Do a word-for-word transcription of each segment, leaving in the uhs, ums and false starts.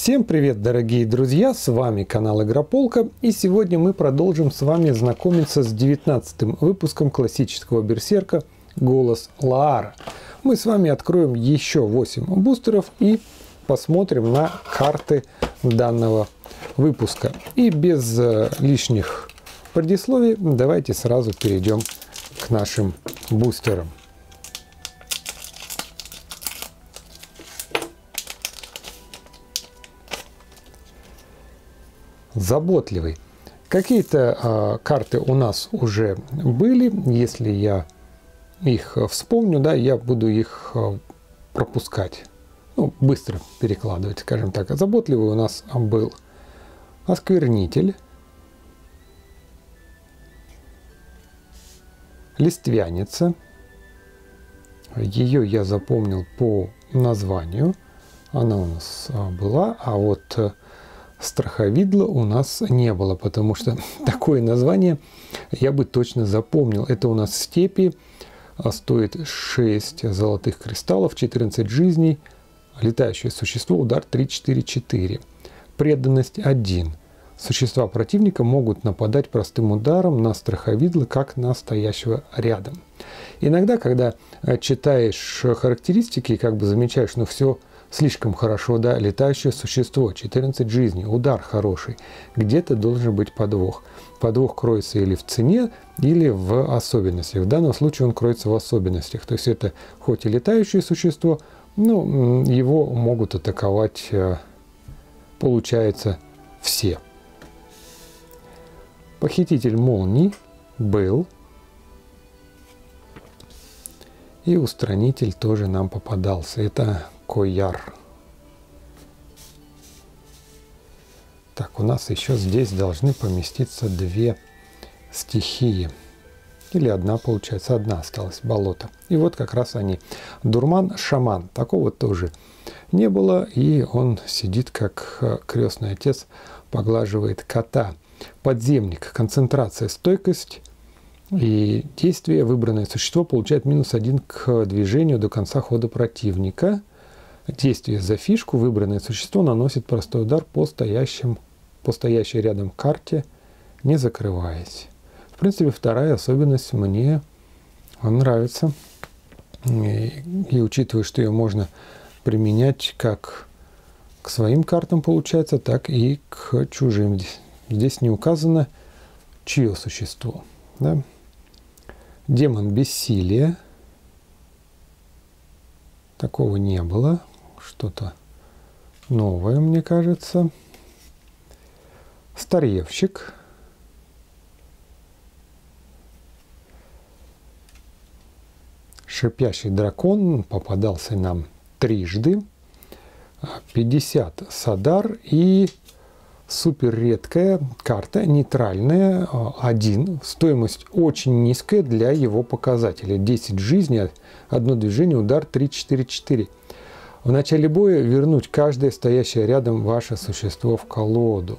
Всем привет, дорогие друзья, с вами канал Игрополка, и сегодня мы продолжим с вами знакомиться с девятнадцатым выпуском классического берсерка «Голос Лаара». Мы с вами откроем еще восемь бустеров и посмотрим на карты данного выпуска. И без лишних предисловий давайте сразу перейдем к нашим бустерам. Заботливый. Какие-то э, карты у нас уже были. Если я их вспомню, да, я буду их э, пропускать. Ну, быстро перекладывать, скажем так. Заботливый у нас был Осквернитель, Листвяница. Ее я запомнил по названию. Она у нас была, а вот Страховидло у нас не было, потому что такое название я бы точно запомнил. Это у нас степи, стоит шесть золотых кристаллов, четырнадцать жизней, летающее существо, удар три четыре четыре. Преданность один. Существа противника могут нападать простым ударом на страховидло, как на стоящего рядом. Иногда, когда читаешь характеристики, как бы замечаешь, ну все слишком хорошо, да, летающее существо, четырнадцать жизней, удар хороший. Где-то должен быть подвох. Подвох кроется или в цене, или в особенностях. В данном случае он кроется в особенностях. То есть это хоть и летающее существо, но его могут атаковать, получается, все. Похититель молний был. И устранитель тоже нам попадался. Это Кояр. Так, у нас еще здесь должны поместиться две стихии. Или одна, получается, одна осталась, болото. И вот как раз они. Дурман, шаман. Такого тоже не было. И он сидит, как крестный отец, поглаживает кота. Подземник, концентрация, стойкость. И действие выбранное существо получает минус один к движению до конца хода противника. Действие за фишку выбранное существо наносит простой удар по, стоящим, по стоящей рядом карте, не закрываясь. В принципе, вторая особенность мне нравится. И, и учитывая, что ее можно применять как к своим картам, получается, так и к чужим. Здесь, здесь не указано, чье существо. Да? Демон бессилия. Такого не было. Что-то новое, мне кажется. Старьевщик. Шипящий дракон попадался нам трижды. пятьдесят Садар и супер редкая карта, нейтральная, один. Стоимость очень низкая для его показателя. десять жизней, одно движение, удар три четыре четыре. В начале боя вернуть каждое стоящее рядом ваше существо в колоду.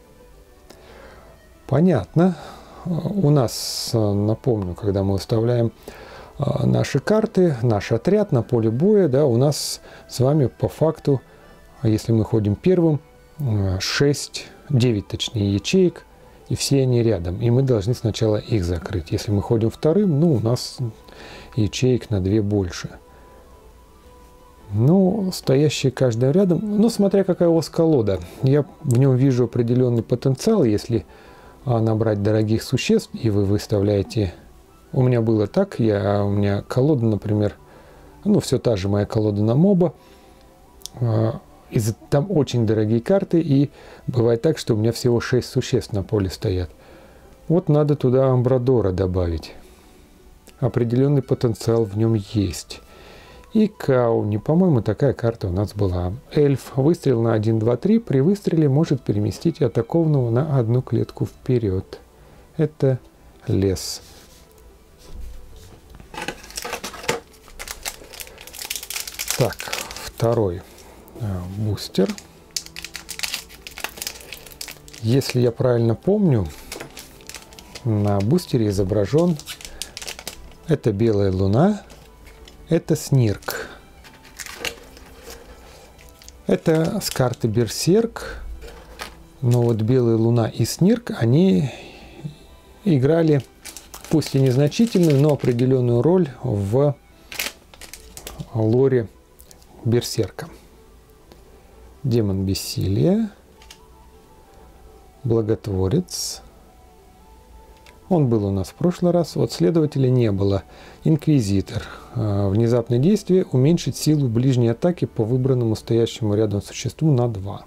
Понятно. У нас, напомню, когда мы выставляем наши карты, наш отряд на поле боя, да, у нас с вами по факту, если мы ходим первым, шесть, девять точнее ячеек, и все они рядом. И мы должны сначала их закрыть. Если мы ходим вторым, ну, у нас ячеек на две больше. Ну, стоящие каждая рядом, ну, смотря какая у вас колода. Я в нем вижу определенный потенциал, если набрать дорогих существ, и вы выставляете... У меня было так, я, у меня колода, например, ну, все та же моя колода на моба, из, там очень дорогие карты, и бывает так, что у меня всего шесть существ на поле стоят. Вот надо туда Амбрадора добавить. Определенный потенциал в нем есть. И Кауни, по-моему, такая карта у нас была. Эльф. Выстрел на один, два, три. При выстреле может переместить атакованного на одну клетку вперед. Это лес. Так, второй бустер. Если я правильно помню, на бустере изображен это белая луна, это Снирк. Это с карты Берсерк. Но вот Белая Луна и Снирк, они играли, пусть и незначительную, но определенную роль в лоре Берсерка. Демон бессилия, Благотворец. Он был у нас в прошлый раз. Вот следователя не было. Инквизитор. Внезапное действие. Уменьшить силу ближней атаки по выбранному стоящему рядом существу на два.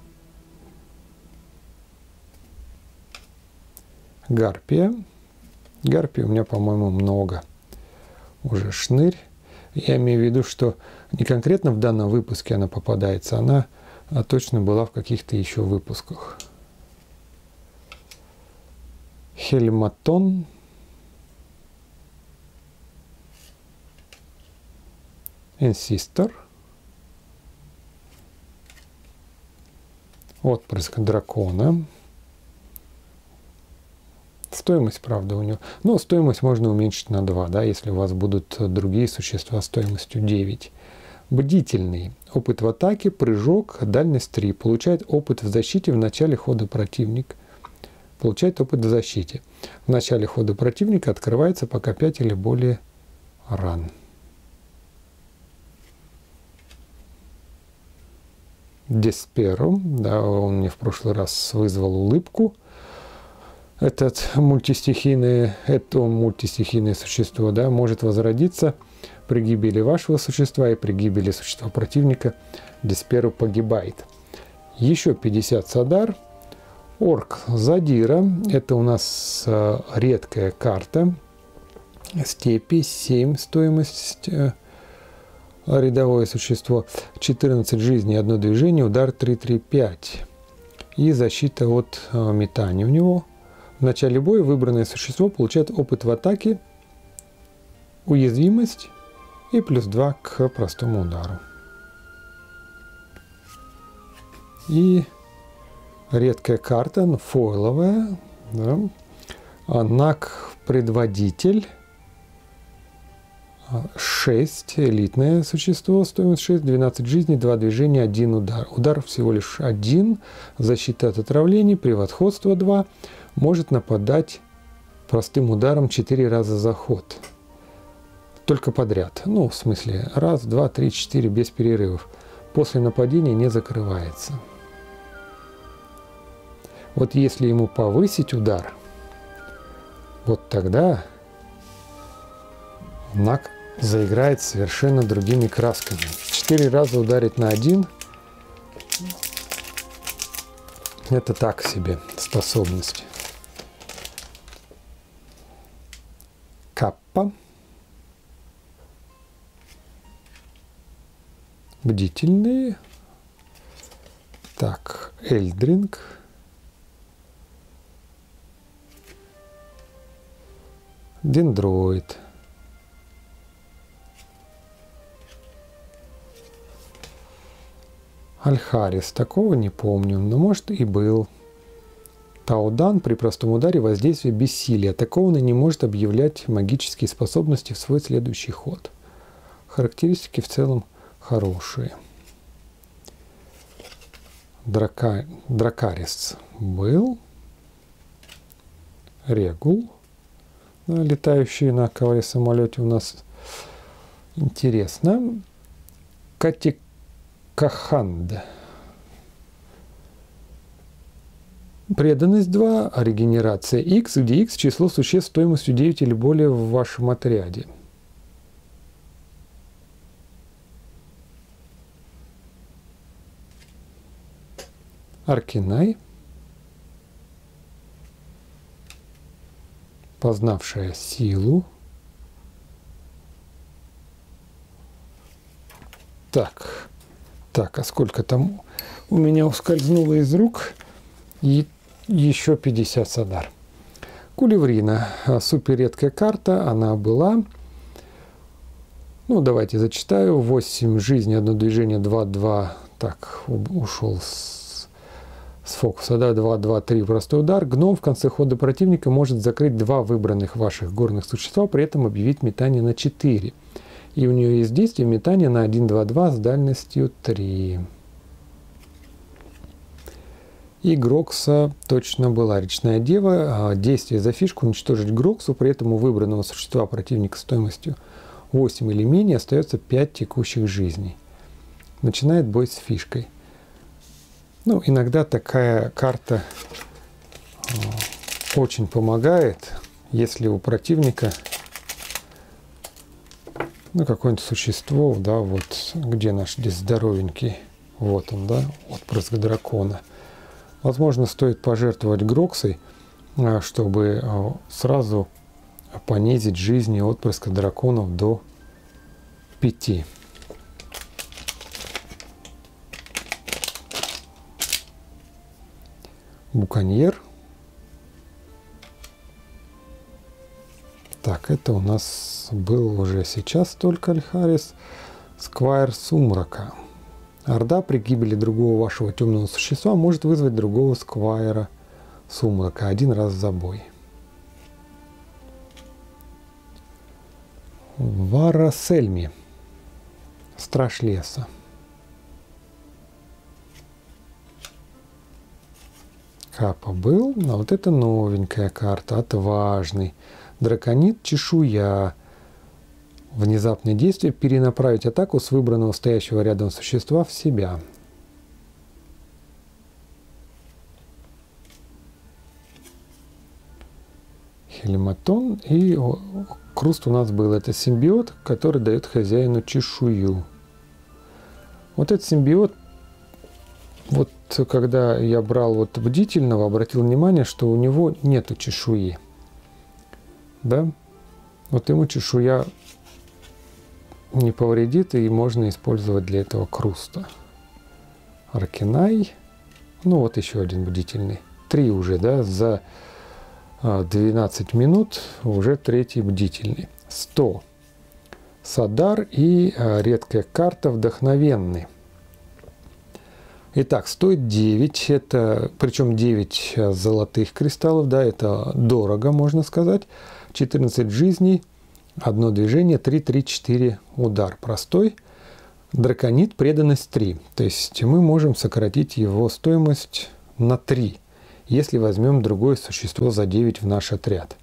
Гарпия. Гарпии у меня, по-моему, много. Уже шнырь. Я имею в виду, что не конкретно в данном выпуске она попадается, она а точно была в каких-то еще выпусках. Хельматон. Инсистор. Отпрыск дракона. Стоимость, правда, у него. Но стоимость можно уменьшить на два, да, если у вас будут другие существа стоимостью девять. Бдительный. Опыт в атаке, прыжок, дальность три. Получает опыт в защите в начале хода противника. Получает опыт в защите. В начале хода противника открывается пока пять или более ран. Десперо. Да, он мне в прошлый раз вызвал улыбку. Этот мультистихийное, это мультистихийное существо, да, может возродиться при гибели вашего существа и при гибели существа противника. Десперо погибает. Еще пятьдесят садар. Орк Задира. Это у нас э, редкая карта. Степи семь стоимость. Э, рядовое существо. четырнадцать жизней, одно движение. Удар три три пять. И защита от э, метания у него. В начале боя выбранное существо получает опыт в атаке, уязвимость и плюс два к простому удару. И редкая карта, ну, фойловая. Да. Наг предводитель. шесть. Элитное существо. Стоимость шесть. двенадцать жизней, два движения, один удар. Удар всего лишь один. Защита от отравлений. Превосходство два. Может нападать простым ударом четыре раза за ход. Только подряд. Ну, в смысле, раз, два, три, четыре, без перерывов. После нападения не закрывается. Вот если ему повысить удар, вот тогда Наг заиграет совершенно другими красками. Четыре раза ударить на один – это так себе способность. Каппа. Бдительные. Так, Эльдринг. Дендроид. Альхарис. Такого не помню, но может и был. Таудан при простом ударе воздействие бессилия. Атакованный не может объявлять магические способности в свой следующий ход. Характеристики в целом хорошие. Драка... Дракарис был. Регул. Летающий на ковре-самолете у нас интересно. Катикаханд. Преданность два, а регенерация X, где X число существ стоимостью девять или более в вашем отряде. Аркинай. Познавшая силу. Так, так, а сколько там у меня ускользнуло из рук? И еще пятьдесят садар. Кулеврина. Супер редкая карта. Она была. Ну, давайте зачитаю. восемь жизней, одно движение, два два. Так, ушел с, с фокуса. Да, два два три. Простой удар. Гном в конце хода противника может закрыть два выбранных ваших горных существа, при этом объявить метание на четыре. И у нее есть действие метания на один два два с дальностью три. И Грокса точно была. Речная дева. Действие за фишку уничтожить Гроксу, при этом у выбранного существа противника стоимостью восемь или менее остается пять текущих жизней. Начинает бой с фишкой. Ну, иногда такая карта очень помогает, если у противника, ну, какое-нибудь существо, да, вот где наш здесь здоровенький, вот он, да, отпрыск дракона. Возможно, стоит пожертвовать Гроксой, чтобы сразу понизить жизни отпрыска драконов до пяти. Буконьер. Так, это у нас был уже сейчас только Альхарис. Сквайр Сумрака. Орда при гибели другого вашего темного существа может вызвать другого Сквайра Сумрака один раз за бой. Варасельми. Страж леса. Капа был, а вот это новенькая карта, отважный. Драконит чешуя. Внезапное действие перенаправить атаку с выбранного стоящего рядом существа в себя. Хелематон и Круст у нас был. Это симбиот, который дает хозяину чешую. Вот этот симбиот, вот когда я брал вот бдительного, обратил внимание, что у него нету чешуи. Да? Вот ему чешуя не повредит, и можно использовать для этого Круста. Аркинай. Ну вот еще один бдительный. Три уже, да, за двенадцать минут уже третий бдительный. сто. Садар и редкая карта вдохновенный. Итак, стоит девять, это, причем девять золотых кристаллов, да, это дорого, можно сказать. четырнадцать жизней, одно движение, три, три, четыре удар. Простой. Драконит, преданность три. То есть мы можем сократить его стоимость на три, если возьмем другое существо за девять в наш отряд.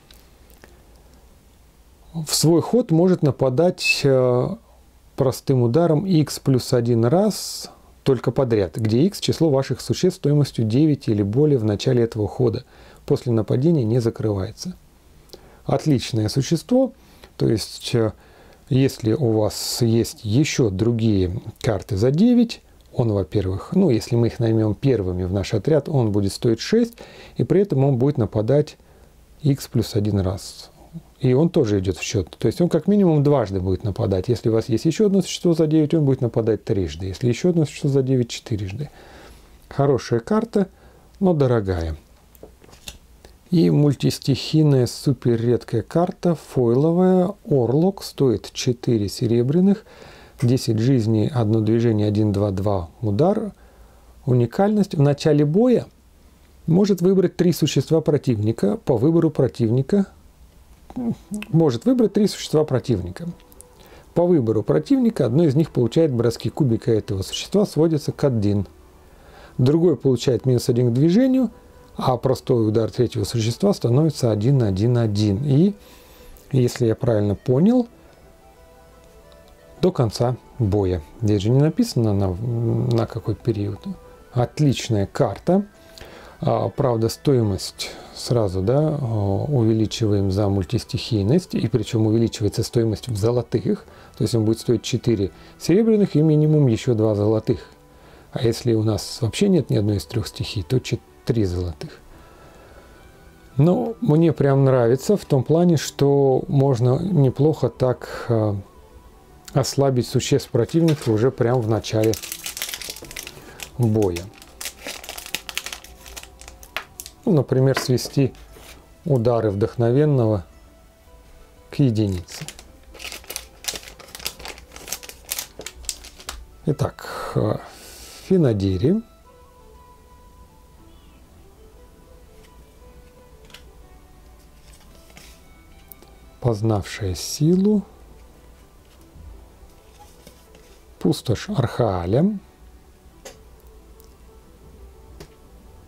В свой ход может нападать простым ударом х плюс один раз, только подряд, где х число ваших существ стоимостью девять или более в начале этого хода. После нападения не закрывается. Отличное существо. То есть, если у вас есть еще другие карты за девять, он, во-первых, ну, если мы их наймем первыми в наш отряд, он будет стоить шесть, и при этом он будет нападать х плюс один раз. И он тоже идет в счет. То есть он как минимум дважды будет нападать. Если у вас есть еще одно существо за девять, он будет нападать трижды. Если еще одно существо за девять, четырежды. Хорошая карта, но дорогая. И мультистихийная супер редкая карта, фойловая, Орлок, стоит четыре серебряных, десять жизней, одно движение, один, два, два удар. Уникальность. В начале боя может выбрать три существа противника. По выбору противника может выбрать три существа противника. По выбору противника одно из них получает броски кубика этого существа, сводится к один. Другой получает минус один к движению, а простой удар третьего существа становится один, один, один. И, если я правильно понял, до конца боя. Здесь же не написано на, на какой период. Отличная карта. А, правда, стоимость сразу, да, увеличиваем за мультистихийность. И причем увеличивается стоимость в золотых. То есть он будет стоить четыре серебряных и минимум еще два золотых. А если у нас вообще нет ни одной из трех стихий, то три золотых. Но мне прям нравится в том плане, что можно неплохо так э, ослабить существ противника уже прямо в начале боя. Ну, например, свести удары вдохновенного к единице. Итак, э, Финадири. Познавшая силу. Пустошь Архааля.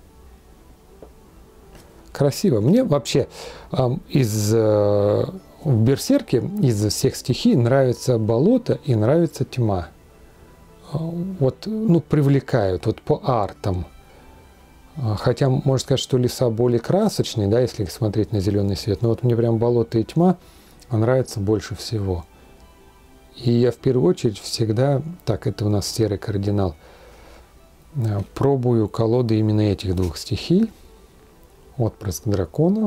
Красиво. Мне вообще из, в Берсерке из всех стихий нравится болото и нравится тьма. Вот, ну, привлекают вот по артам. Хотя, можно сказать, что леса более красочные, да, если смотреть на зеленый свет. Но вот мне прям болото и тьма нравится больше всего. И я в первую очередь всегда, так, это у нас серый кардинал, пробую колоды именно этих двух стихий. Отпрыск дракона.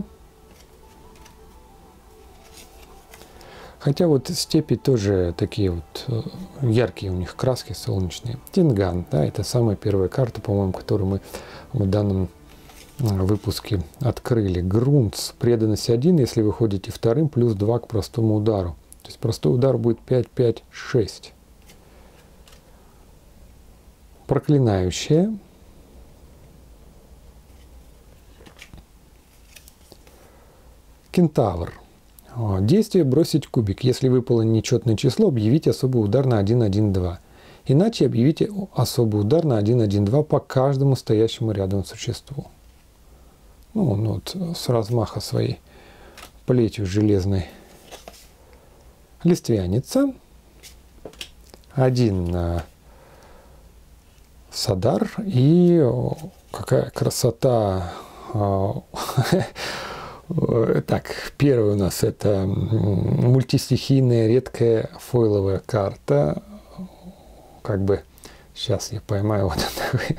Хотя вот степи тоже такие вот яркие у них краски солнечные. Тинган, да, это самая первая карта, по-моему, которую мы в данном выпуске открыли. Грунц, преданность один, если вы ходите вторым, плюс два к простому удару. То есть простой удар будет пять, пять, шесть. Проклинающая. Кентавр. Действие бросить кубик. Если выпало нечетное число, объявите особый удар на один, один, два. Иначе объявите особый удар на один, один, два по каждому стоящему рядом существу. Ну, он вот с размаха своей плетью железной. Листвяница. Один на Садар. И какая красота. Так, первый у нас это мультистихийная редкая фойловая карта. Как бы сейчас я поймаю вот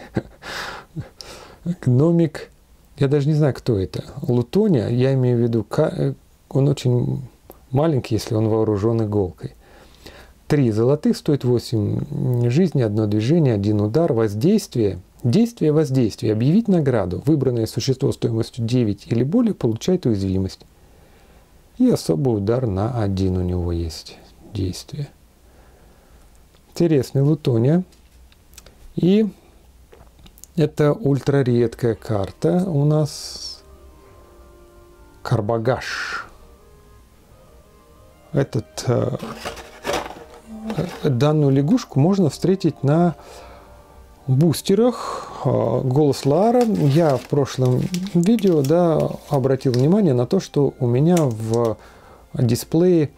этот гномик. Я даже не знаю, кто это. Лутония, я имею в виду, он очень маленький, если он вооружен иголкой. Три золотых, стоит восемь жизни, одно движение, один удар, воздействие. Действие воздействия. Объявить награду. Выбранное существо стоимостью девять или более получает уязвимость. И особый удар на один у него есть. Действие. Интересный Лутония. И это ультраредкая карта у нас. Карбагаш. Этот, э, данную лягушку можно встретить на бустерах. Голос Лара. Я в прошлом видео, да, обратил внимание на то, что у меня в дисплее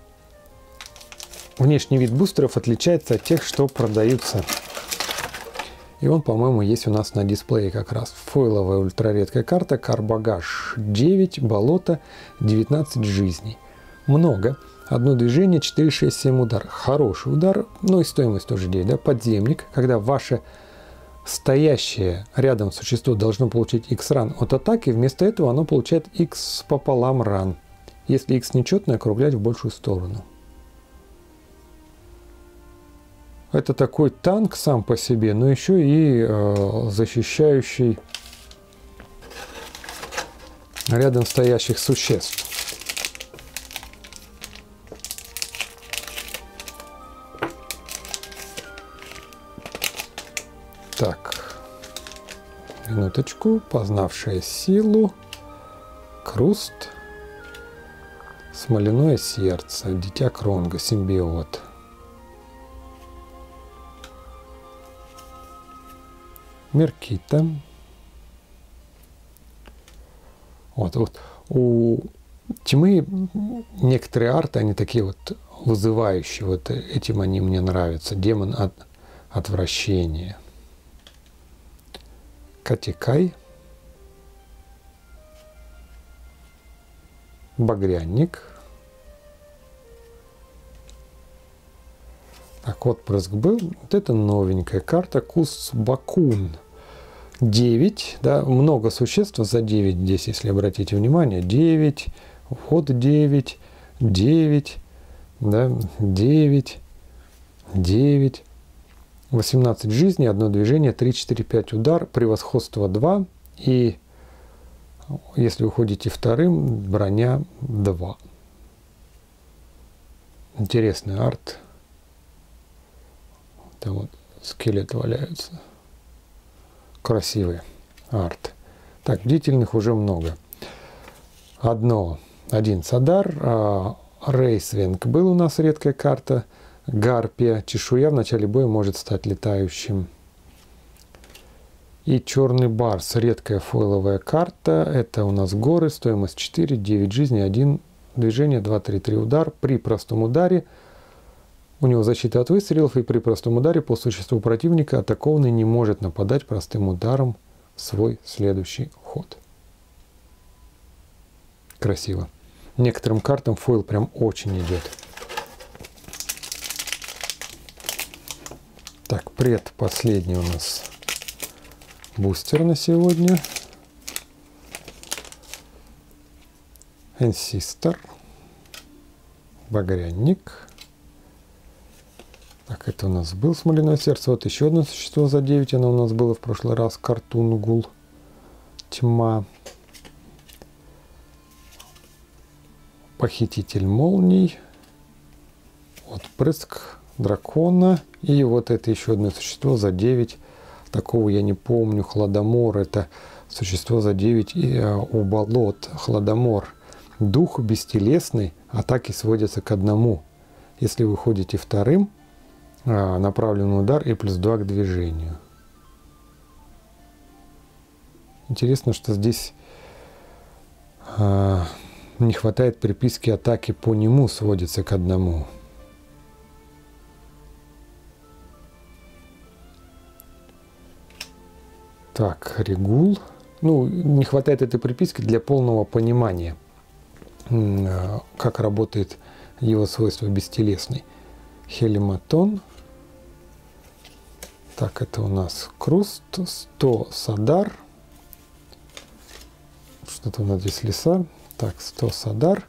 внешний вид бустеров отличается от тех, что продаются. И он, по-моему, есть у нас на дисплее как раз. Фойловая ультраредкая карта. Карбагаш девять, болото, девятнадцать жизней. Много. Одно движение, четыре, шесть, семь удар. Хороший удар, но и стоимость тоже девять. Да? Подземник, когда ваше стоящее рядом существо должно получить X ран от атаки, вместо этого оно получает X пополам ран. Если X нечетное, округлять в большую сторону. Это такой танк сам по себе, но еще и э, защищающий рядом стоящих существ. Так, минуточку. Познавшая силу. Круст. Смоляное сердце. Дитя Кронга. Симбиот. Меркита. Вот, вот. У тьмы некоторые арты, они такие вот вызывающие. Вот этим они мне нравятся. Демон от отвращения. Катикай. Багряник. Так, отпрыск был. Вот это новенькая карта. Кусбакун. девять. Да, много существ за девять здесь, если обратите внимание. девять. Вот девять. девять. Да, девять. девять. восемнадцать жизней, одно движение, три, четыре, пять удар, превосходство два. И если вы ходите вторым, броня два. Интересный арт. Там вот скелеты валяются. Красивый арт. Так, бдительных уже много. Одно. Один Садар. Рейсвинг был у нас редкая карта. Гарпия. Чешуя в начале боя может стать летающим. И черный барс, редкая фойловая карта. Это у нас горы, стоимость четыре, девять жизней, один движение, два, три, три удар. При простом ударе у него защита от выстрелов, и при простом ударе по существу противника атакованный не может нападать простым ударом в свой следующий ход. Красиво. Некоторым картам фойл прям очень идет. Так, предпоследний у нас бустер на сегодня. Энсистер. Багряник. Так, это у нас был смоляное сердце. Вот еще одно существо за девять. Оно у нас было в прошлый раз. Картунгул. Тьма. Похититель молний. Отпрыск дракона. И вот это еще одно существо за девять. Такого я не помню. Хладомор. Это существо за девять. И а, у болот. Хладомор. Дух бестелесный. Атаки сводятся к одному. Если вы ходите вторым, а, направленный удар и плюс два к движению. Интересно, что здесь а, не хватает приписки атаки по нему сводится к одному. Так, Регул. Ну, не хватает этой приписки для полного понимания, как работает его свойство бестелесный. Хелиматон. Так, это у нас Круст. сто Садар. Что-то у нас здесь леса. Так, сто Садар.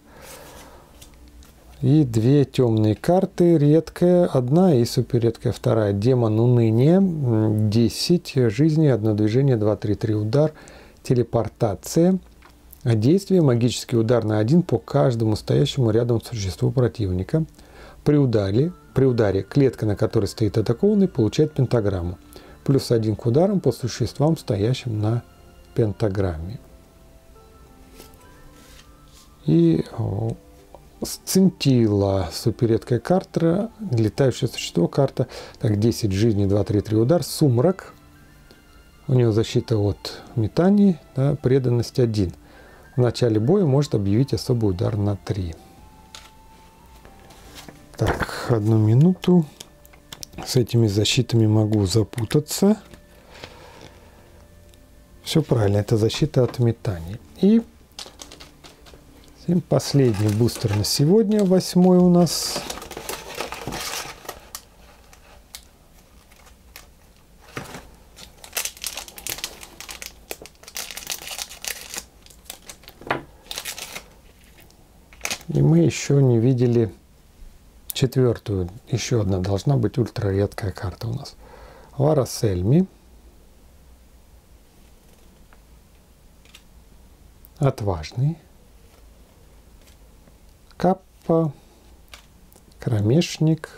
И две темные карты. Редкая одна и суперредкая вторая. Демон уныния. десять жизней, одно движение, два, три, три удар. Телепортация. Действие. Магический удар на один по каждому стоящему рядом существу противника. При ударе, при ударе клетка, на которой стоит атакованный, получает пентаграмму. Плюс один к ударам по существам, стоящим на пентаграмме. И Сцинтила, суперредкая карта, летающее существо, карта. Так, десять жизней, два, три, три удар. Сумрак. У него защита от метаний, да, преданность один. В начале боя может объявить особый удар на три. Так, одну минуту. С этими защитами могу запутаться. Все правильно, это защита от метаний. И последний бустер на сегодня, восьмой у нас. И мы еще не видели четвертую. Еще одна должна быть ультраредкая карта у нас. Варасельми. Отважный. Каппа. Кромешник.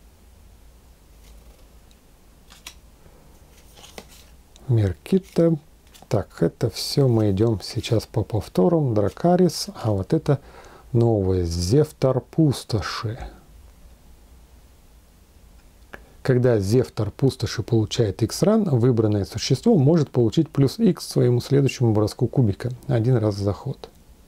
Меркита. Так, это все мы идем сейчас по повторам. Дракарис. А вот это новое. Зевтар Пустоши. Когда Зевтар Пустоши получает X-ран, выбранное существо может получить плюс X к своему следующему броску кубика. Один раз за ход.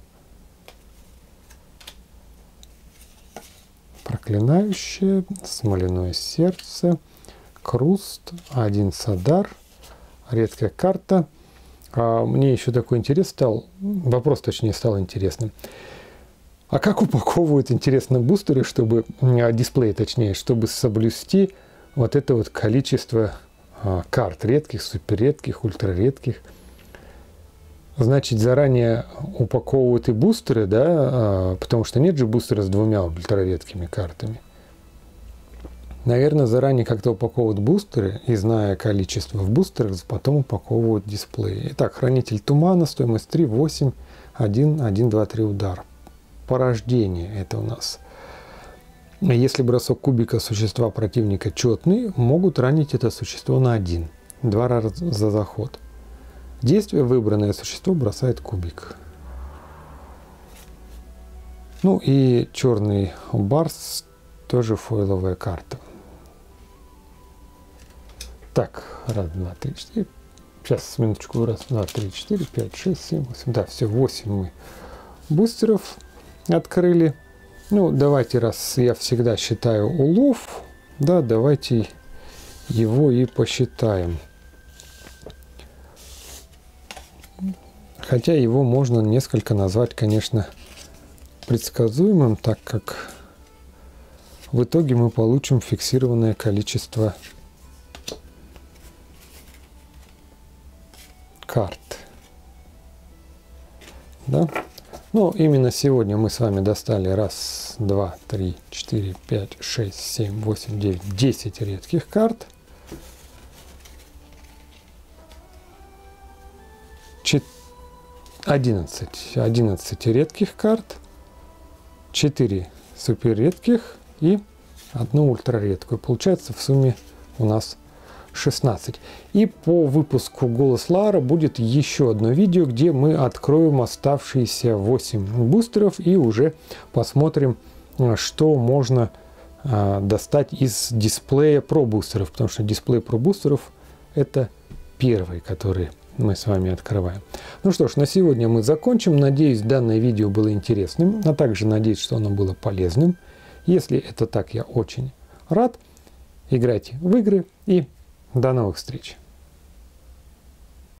Проклинающее, смоляное сердце, Круст, один Садар, редкая карта. А мне еще такой интерес стал, вопрос точнее стал интересным. А как упаковывают, интересно, бустеры, чтобы, а, дисплей точнее, чтобы соблюсти вот это вот количество а, карт редких, суперредких, ультраредких? Значит, заранее упаковывают и бустеры, да, а, потому что нет же бустера с двумя ультраредкими картами. Наверное, заранее как-то упаковывают бустеры, и зная количество в бустерах, потом упаковывают дисплеи. Итак, Хранитель Тумана, стоимость три, восемь, один, один, два, три удар. Порождение это у нас. Если бросок кубика существа противника четный, могут ранить это существо на один. Два раза за заход. Действие выбранное существо бросает кубик. Ну и черный барс, тоже фойловая карта. Так, раз, два, три, четыре, Сейчас, минуточку. Раз, два, три, четыре, пять, шесть, семь, восемь. Да, все, восемь мы бустеров открыли. Ну, давайте, раз я всегда считаю улов, да, давайте его и посчитаем. Хотя его можно несколько назвать, конечно, предсказуемым, так как в итоге мы получим фиксированное количество карт. Да? Ну, именно сегодня мы с вами достали раз, два, три, четыре, пять, шесть, семь, восемь, девять, десять редких карт. одиннадцать, одиннадцать редких карт, четыре суперредких и одну ультраредкую. Получается в сумме у нас шестнадцать. И по выпуску «Голос Лара» будет еще одно видео, где мы откроем оставшиеся восемь бустеров и уже посмотрим, что можно а, достать из дисплея про бустеров, потому что дисплей про бустеров — это первые, которые мы с вами открываем. Ну что ж, на сегодня мы закончим. Надеюсь, данное видео было интересным, а также надеюсь, что оно было полезным. Если это так, я очень рад. Играйте в игры и до новых встреч!